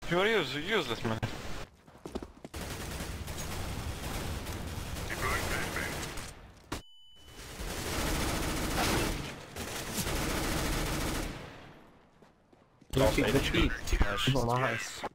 You are useless, man. Look at the cheap. Nice.